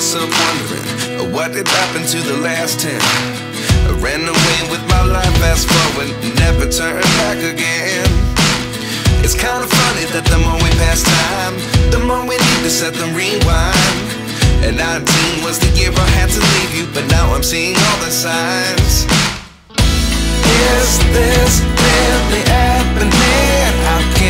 myself wondering, what did happen to the last 10? I ran away with my life, fast forward, never turn back again. It's kind of funny that the more we pass time, the more we need to set them rewind. And 19 was the year I had to leave you, but now I'm seeing all the signs. Is this really happening? How can